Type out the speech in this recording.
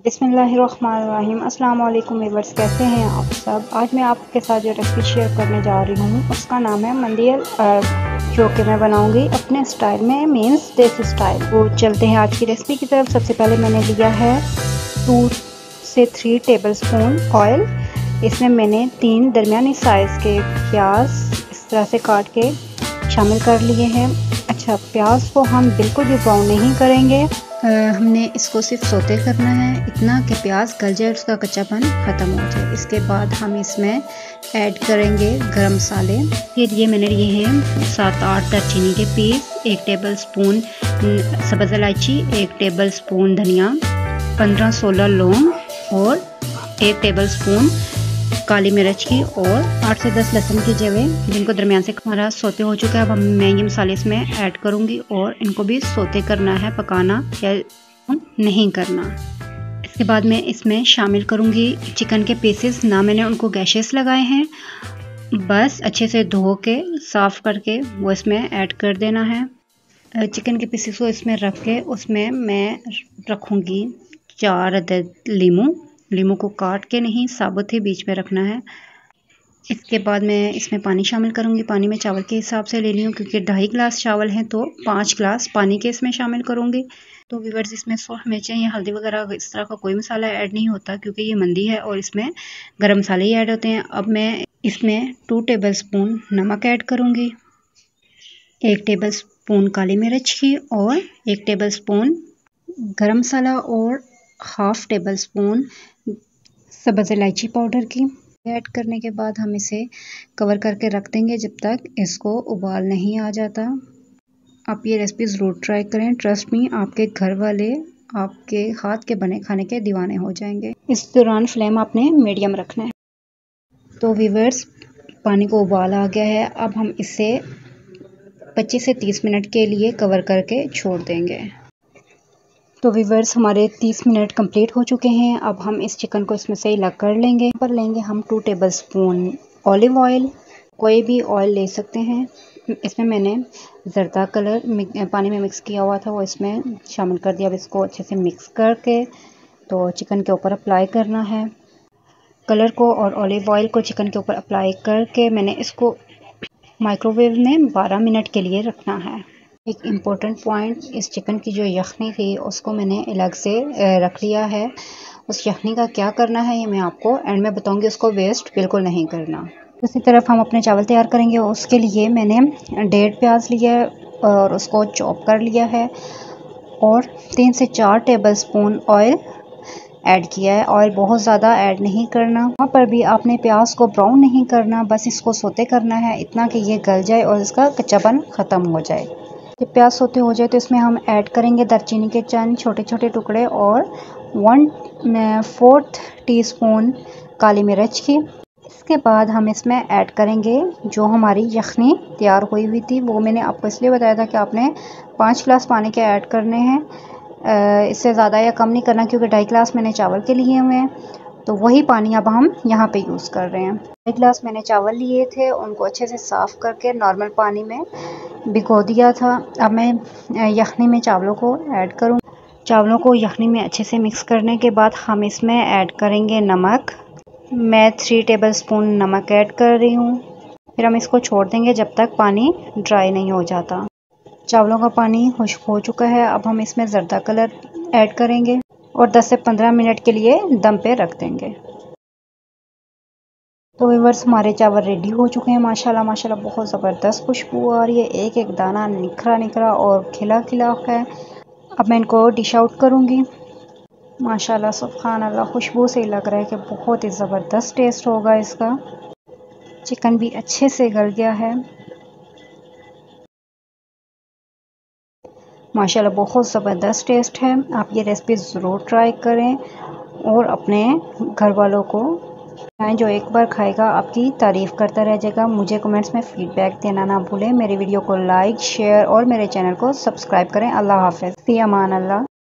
बिस्मिल्लाहिर्रहमानिर्रहीम। अस्सलाम वालेकुम व्यूअर्स, कैसे हैं आप सब। आज मैं आपके साथ जो रेसिपी शेयर करने जा रही हूँ उसका नाम है मंदियल, जो कि मैं बनाऊंगी अपने स्टाइल में, मीन्स देसी स्टाइल। वो चलते हैं आज की रेसिपी की तरफ। सबसे पहले मैंने लिया है 2 से 3 टेबलस्पून ऑयल। इसमें मैंने 3 दरमियानी साइज़ के प्याज इस तरह से काट के शामिल कर लिए हैं। अच्छा, प्याज को हम बिल्कुल भी ब्राउन नहीं करेंगे, हमने इसको सिर्फ सोते करना है, इतना कि प्याज गल जाए, उसका कच्चापन ख़त्म हो जाए। इसके बाद हम इसमें ऐड करेंगे गरम मसाले। फिर ये मैंने लिए हैं 7-8 दालचीनी के पीस, 1 टेबलस्पून सब्ज़ इलायची, 1 टेबलस्पून धनिया, 15-16 लौंग और 1 टेबलस्पून काली मिर्च की और 8 से 10 लहसुन की जवें, जिनको दरमियान से हमारा सोते हो चुका है। अब मैं ये मसाले इसमें ऐड करूँगी और इनको भी सोते करना है, पकाना या नहीं करना। इसके बाद मैं इसमें शामिल करूँगी चिकन के पीसेस। ना मैंने उनको गैशेस लगाए हैं, बस अच्छे से धो के साफ़ करके वो इसमें ऐड कर देना है। चिकन के पीसेस को इसमें रख के उसमें मैं रखूँगी 4 अदद लीमू को काट के नहीं, साबुत ही बीच में रखना है। इसके बाद मैं इसमें पानी शामिल करूँगी। पानी मैं चावल के हिसाब से ले ली हूँ, क्योंकि 2.5 गिलास चावल हैं तो 5 गिलास पानी के इसमें शामिल करूँगी। तो व्यूअर्स, इसमें सूरख मिर्चें या हल्दी वगैरह इस तरह का कोई मसाला ऐड नहीं होता, क्योंकि ये मंदी है और इसमें गरम मसाले ही ऐड होते हैं। अब मैं इसमें 2 टेबलस्पून नमक ऐड करूँगी, 1 टेबलस्पून काली मिर्च की और 1 टेबलस्पून गरम मसाला और 1/2 टेबलस्पून सब्ज़ इलायची पाउडर की। ऐड करने के बाद हम इसे कवर करके रख देंगे जब तक इसको उबाल नहीं आ जाता। आप ये रेसिपी ज़रूर ट्राई करें, ट्रस्ट मी, आपके घर वाले आपके हाथ के बने खाने के दीवाने हो जाएंगे। इस दौरान फ्लेम आपने मीडियम रखना है। तो व्यूअर्स, पानी को उबाल आ गया है। अब हम इसे 25 से 30 मिनट के लिए कवर करके छोड़ देंगे। तो व्यूअर्स, हमारे 30 मिनट कंप्लीट हो चुके हैं। अब हम इस चिकन को इसमें से अलग कर लेंगे। पर लेंगे हम 2 टेबलस्पून ऑलिव ऑयल, कोई भी ऑयल ले सकते हैं। इसमें मैंने जर्दा कलर पानी में मिक्स किया हुआ था, वो इसमें शामिल कर दिया। अब इसको अच्छे से मिक्स करके तो चिकन के ऊपर अप्लाई करना है। कलर को और ऑलिव ऑयल को चिकन के ऊपर अप्लाई करके मैंने इसको माइक्रोवेव में 12 मिनट के लिए रखना है। एक इम्पोर्टेंट पॉइंट, इस चिकन की जो यखनी थी उसको मैंने अलग से रख लिया है। उस यखनी का क्या करना है ये मैं आपको एंड में बताऊंगी, उसको वेस्ट बिल्कुल नहीं करना। दूसरी तरफ हम अपने चावल तैयार करेंगे। उसके लिए मैंने 1.5 प्याज लिया है और उसको चॉप कर लिया है और 3 से 4 टेबलस्पून ऑयल ऐड किया है। ऑयल बहुत ज़्यादा ऐड नहीं करना। वहाँ पर भी आपने प्याज को ब्राउन नहीं करना, बस इसको सोते करना है, इतना कि ये गल जाए और इसका कच्चापन ख़त्म हो जाए। जब प्याज सोते हो जाए तो इसमें हम ऐड करेंगे दालचीनी के चंद छोटे छोटे टुकड़े और 1/4 टीस्पून काली मिर्च की। इसके बाद हम इसमें ऐड करेंगे जो हमारी यखनी तैयार हुई हुई थी। वो मैंने आपको इसलिए बताया था कि आपने 5 गिलास पानी के ऐड करने हैं, इससे ज़्यादा या कम नहीं करना, क्योंकि 2.5 गिलास मैंने चावल के लिए हुए हैं। तो वही पानी अब हम यहाँ पे यूज़ कर रहे हैं। 1 गिलास मैंने चावल लिए थे, उनको अच्छे से साफ़ करके नॉर्मल पानी में भिगो दिया था। अब मैं यखनी में चावलों को ऐड करूँ। चावलों को यखनी में अच्छे से मिक्स करने के बाद हम इसमें ऐड करेंगे नमक। मैं 3 टेबलस्पून नमक ऐड कर रही हूँ। फिर हम इसको छोड़ देंगे जब तक पानी ड्राई नहीं हो जाता। चावलों का पानी खुश्क हो चुका है। अब हम इसमें जर्दा कलर ऐड करेंगे और 10 से 15 मिनट के लिए दम पे रख देंगे। तो व्यूअर्स, हमारे चावल रेडी हो चुके हैं। माशाल्लाह माशाल्लाह, बहुत ज़बरदस्त खुशबू आ रही है। एक एक दाना निखरा निखरा और खिला खिला है। अब मैं इनको डिश आउट करूँगी। माशाल्लाह सुभान अल्लाह, खुशबू से लग रहा है कि बहुत ही ज़बरदस्त टेस्ट होगा इसका। चिकन भी अच्छे से गल गया है। माशाल्लाह, बहुत ज़बरदस्त टेस्ट है। आप ये रेसिपी ज़रूर ट्राई करें और अपने घर वालों को खाएं। जो एक बार खाएगा आपकी तारीफ़ करता रह जाएगा। मुझे कमेंट्स में फ़ीडबैक देना ना भूलें। मेरी वीडियो को लाइक, शेयर और मेरे चैनल को सब्सक्राइब करें। अल्लाह हाफ़िज़, फ़ी अमान अल्लाह।